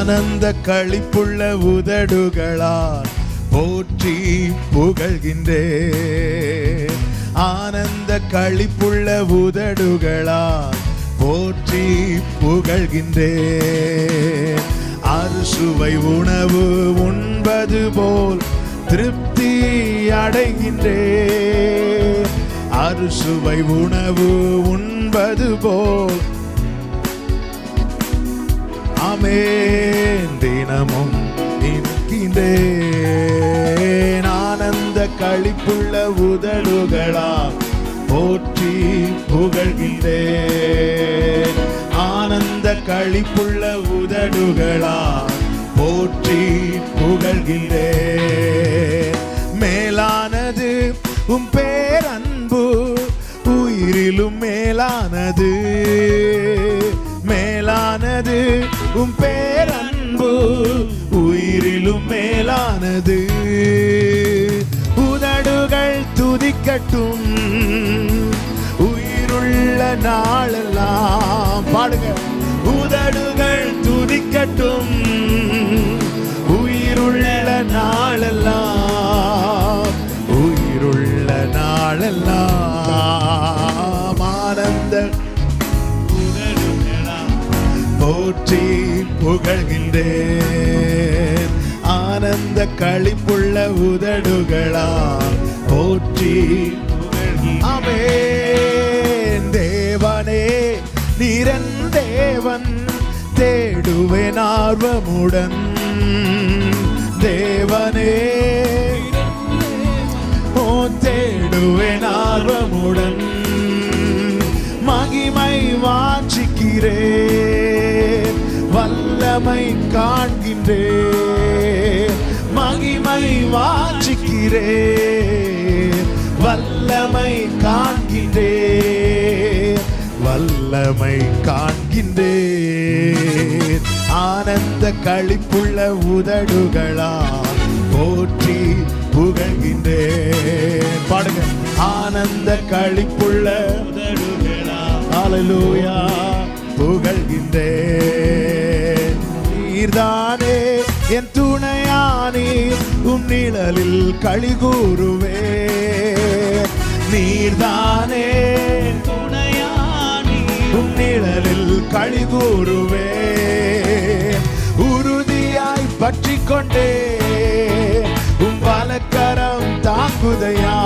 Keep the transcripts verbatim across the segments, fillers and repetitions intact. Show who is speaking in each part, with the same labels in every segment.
Speaker 1: ஆனந்த களிப்புள்ள உதடுகளால் போற்றி புகழ்கின்றேன். ஆனந்த களிப்புள்ள உதடுகளால் போற்றி புகழ்கின்றேன். அறுசுவை உணவு உண்பது போல் திருப்தி அடைகின்றேன். அறுசுவை உணவு உண்பது போல் ஆமென் தினமும் நிற்கின்றேன். ஆனந்த களிப்புள்ள உதடுகளால் போற்றி புகழ்கின்றேன். ஆனந்த களிப்புள்ள உதடுகளால் போற்றி புகழ்கின்றேன். மேலானது உம் பேரன்பு உயிரிலும் மேலானது. மேலானது உம் பேரன்பு உயிரிலும் மேலானது. உதடுகள் துதிக்கட்டும் உயிருள்ள நாளெல்லாம். பாடுங்க. உதடுகள் துதிக்கட்டும் உயிருள்ள நாளெல்லாம். உயிருள்ள நாளெல்லாம். ஆனந்த போற்றி புகழ்கின்றேன். ஆனந்த களிப்புள்ள உதடுகளால் போற்றி புகழ்கின்றேன். ஆமென். தேவனே நீரன் தேவன் தேடுவேன் ஆர்வமுடன். தேவனே ஓ தேடுவேன் ஆர்வமுடன். மகிமை வாஞ்சிக்கிறேன் வல்லமை காண்கின்றேன். மகிமை வாஞ்சிக்கிறேன் வல்லமை காண்கின்றேன். வல்லமை காண்கின்றேன். ஆனந்த களிப்புள்ள உதடுகளால் போற்றி புகழ்கின்றேன். பாடுங்க. ஆனந்த களிப்புள்ள உதடுகளால் ஹல்லேலூயா புகழ்கின்றேன். நீர்தானே என் துணையானி உம் நிழலில் களி கூறுவேன். நீர்தானே துணையானி உம் நிழலில் களி கூறுவேன். உறுதியாய் பற்றி கொண்டே உம் வலக்கரம் தாங்குதையா.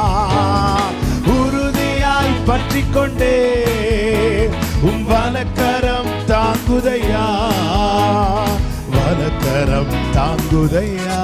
Speaker 1: உறுதியாய் பற்றி கொண்டே உம் வலக்கரம் தாங்குதையா. வலக்கரம் தாங்குதையா.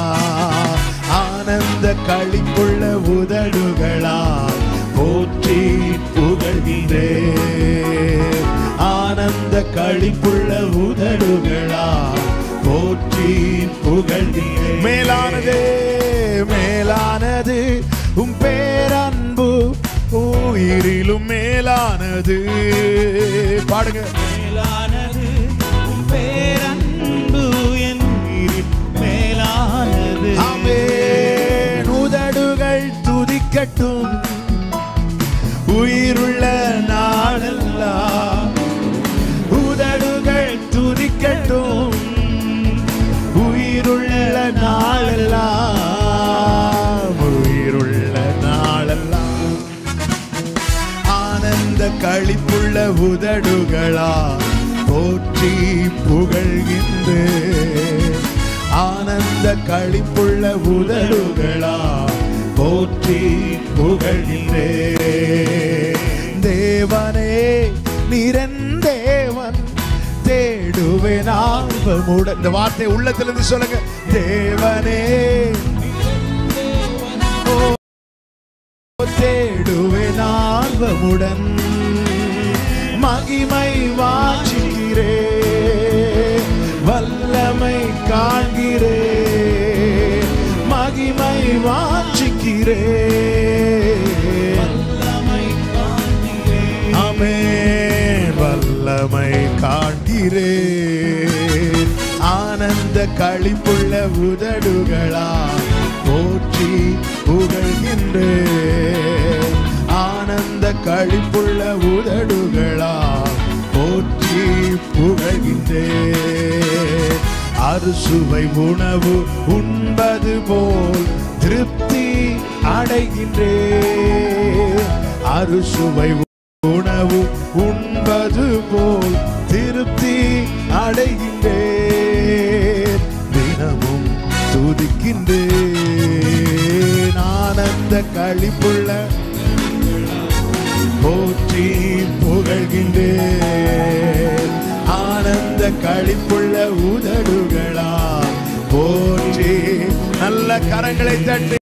Speaker 1: ஆனந்த களிப்புள்ள உதடுகளால் போற்றி புகழ்கின்றேன். ஆனந்த களிப்புள்ள உதடுகளால் போற்றி புகழ்கின்றேன். மேலானதே மேலானது உம் பேரன்பு உயிரிலும் மேலானது. பாடுங்க.
Speaker 2: மேலானது உம் பேரன்பு என் உயிரில் மேலானது.
Speaker 1: ஆமென். உதடுகள் துதிக்கட்டும் உயிருள்ள நாளெல்லாம். உதடுகள் துதிக்கட்டும் உயிருள்ள நாளெல்லாம். உயிருள்ள நாளெல்லாம். ஆனந்த களிப்புள்ள உதடுகளால் போற்றி புகழ்கின்றேன். ஆனந்த களிப்புள்ள உதடுகளால் போற்றி புகழ்கின்றேன். தேவனே நீரன் தேவன் தேடுவேன் ஆர்வமுடன். இந்த வார்த்தை உள்ளத்திலிருந்து சொல்லுங்க. தேவனே தேடுவேன் ஆர்வமுடன். மகிமை வாஞ்சிக்கிறேன் வல்லமை காண்கிறேன். மகிமை வாஞ்சிக்கிறேன்
Speaker 2: வல்லமை காண்கிறேன்.
Speaker 1: ஆமென். வல்லமை காண்கிறேன். ஆனந்த களிப்புள்ள உதடுகளால் போற்றி புகழ்கின்றேன். ஆனந்த களிப்புள்ள உதடுகளால் போற்றி புகழ்கின்றேன். அறுசுவை உணவு உண்பது போல் திருப்தி அடைகின்றேன். அறுசுவை உணவு உண்பது போல் திருப்தி அடைகின்றேன். தினமும் துதிக்கின்றேன். ஆனந்த களிப்புள்ள போற்றி புகழ்கின்றேன். ஆனந்த களிப்புள்ள உதடுகளா போற்றி. நல்ல கரங்களை தட்டி